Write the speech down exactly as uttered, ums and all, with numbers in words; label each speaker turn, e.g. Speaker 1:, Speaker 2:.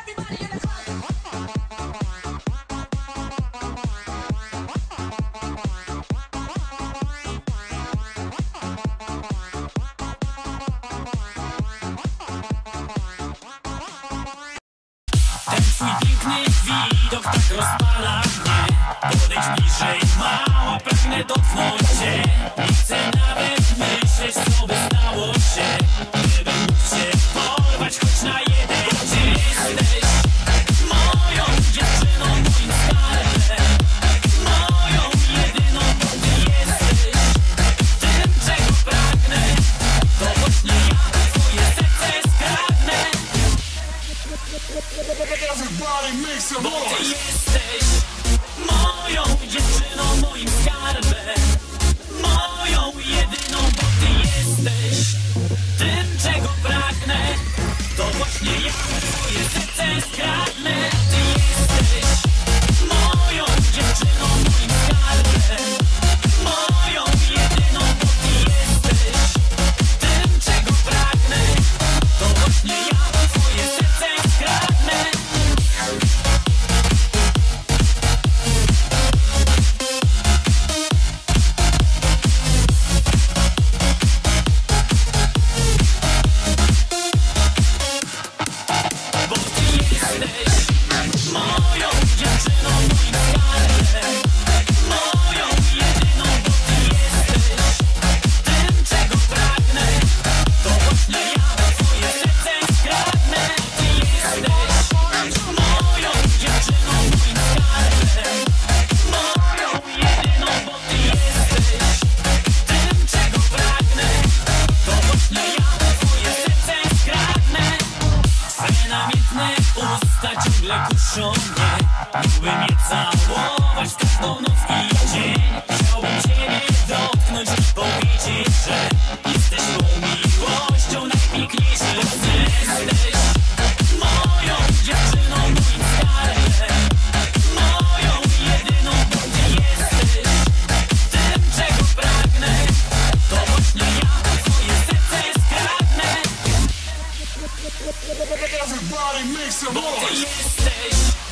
Speaker 1: Ten twój piękny widok tak rozpala mnie. Podejdź bliżej, mała, pragnę dotknąć cię. Nie chcę nawet myśleć, co by stało się, gdybym mógł cię porwać choć na jeden dzień. Jesteś moją dziewczyną, moim skarbem, moją jedyną, bo ty jesteś tym, czego pragnę. To właśnie ja twoje serce skradnę. Bo ty jesteś moją dziewczyną, moim skarbem, moją jedyną, bo ty jesteś tym, czego pragnę. To właśnie ja twoje serce skradnę. Ty jesteś moją dziewczyną, moim skarbem, moją jedyną, bo ty jesteś tym, czego pragnę. To właśnie ja twoje serce skradnę. Bo ty jesteś moją dziewczyną, moim skarbem, moją jedyną, bo ty jesteś tym, czego pragnę. To właśnie ja twoje serce skradnę. Ty jesteś moją dziewczyną, moim skarbem, moją jedyną, bo ty jesteś tym, czego pragnę. To właśnie ja twoje serce skradnę. Twoje namiętne usta ciągle kuszą mnie. Mógłbym je całować w każdą noc i dzień. Chciałbym ciebie dotknąć i powiedzieć, że jesteś mą miłością najpiękniejszym snem. Jesteś moją dziewczyną, moim skarbem, moją jedyną, bo ty jesteś tym, czego pragnę. To właśnie ja twoje serce skradnę. Bo ty jesteś